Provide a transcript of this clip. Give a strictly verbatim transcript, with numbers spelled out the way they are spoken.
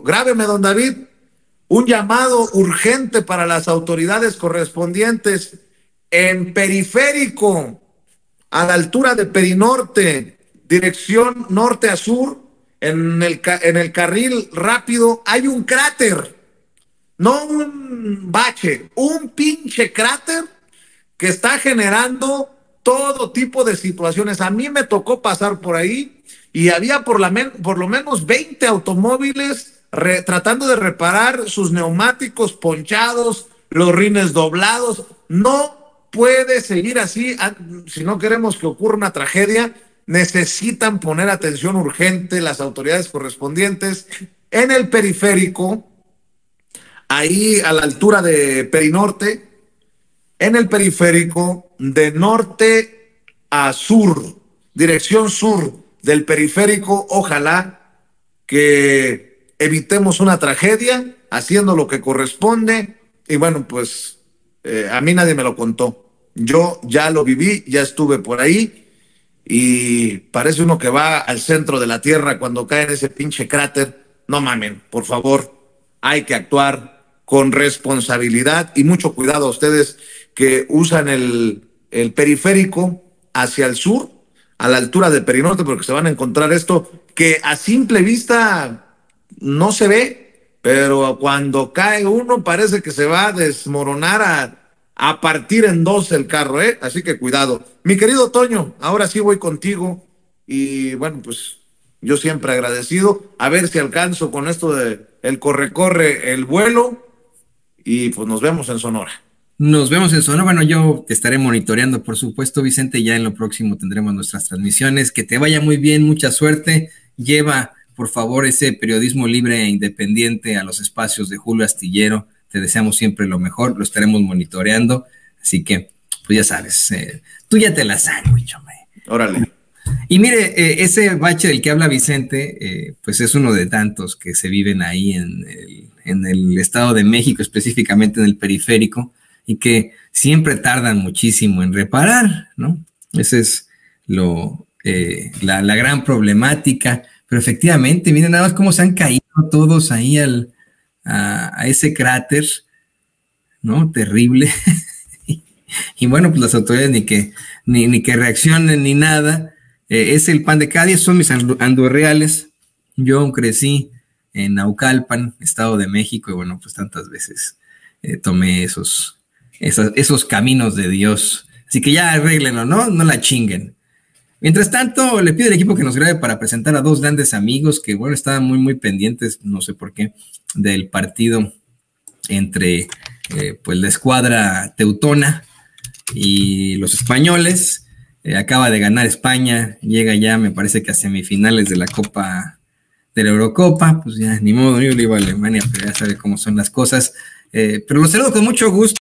Grábeme, don David, un llamado urgente para las autoridades correspondientes en Periférico, a la altura de Perinorte, dirección norte a sur, en el, en el carril rápido, hay un cráter, no un bache, un pinche cráter que está generando todo tipo de situaciones. A mí me tocó pasar por ahí y había por, la men por lo menos veinte automóviles re tratando de reparar sus neumáticos ponchados, los rines doblados. No puede seguir así. Si no queremos que ocurra una tragedia, necesitan poner atención urgente las autoridades correspondientes en el Periférico, ahí a la altura de Perinorte, en el Periférico, de norte a sur, dirección sur del Periférico. Ojalá que evitemos una tragedia haciendo lo que corresponde. Y bueno, pues eh, a mí nadie me lo contó. Yo ya lo viví, ya estuve por ahí y parece uno que va al centro de la Tierra cuando cae en ese pinche cráter. No mamen, por favor, hay que actuar con responsabilidad y mucho cuidado a ustedes que usan el, el Periférico hacia el sur, a la altura de Perinorte, porque se van a encontrar esto que a simple vista no se ve, pero cuando cae uno parece que se va a desmoronar, a, a partir en dos el carro, ¿eh? Así que cuidado. Mi querido Toño, ahora sí voy contigo y bueno, pues yo siempre agradecido, a ver si alcanzo con esto de el corre-corre el vuelo y pues nos vemos en Sonora. Nos vemos en Sonora. Bueno, yo te estaré monitoreando, por supuesto, Vicente. Ya en lo próximo tendremos nuestras transmisiones. Que te vaya muy bien, mucha suerte. Lleva, por favor, ese periodismo libre e independiente a los espacios de Julio Astillero. Te deseamos siempre lo mejor, lo estaremos monitoreando. Así que, pues ya sabes, eh, tú ya te la sabes, hombre. Órale. Y mire, eh, ese bache del que habla Vicente, eh, pues es uno de tantos que se viven ahí en el, en el Estado de México, específicamente en el Periférico, y que siempre tardan muchísimo en reparar, ¿no? Esa es lo, eh, la, la gran problemática. Pero efectivamente, miren nada más cómo se han caído todos ahí al, a, a ese cráter, ¿no? Terrible. y, y bueno, pues las autoridades ni que, ni, ni que reaccionen ni nada. Eh, es el pan de cada día, son mis andurreales. Yo crecí en Naucalpan, Estado de México, y bueno, pues tantas veces eh, tomé esos... Esos, esos caminos de Dios. Así que ya arréglenlo, ¿no? No la chinguen. Mientras tanto, le pido al equipo que nos grabe para presentar a dos grandes amigos que, bueno, estaban muy, muy pendientes, no sé por qué, del partido entre, eh, pues, la escuadra teutona y los españoles. Eh, acaba de ganar España, llega ya, me parece que a semifinales de la Copa, de la Eurocopa. Pues ya, ni modo, yo le iba a Alemania, pero ya sabe cómo son las cosas. Eh, pero los saludo con mucho gusto.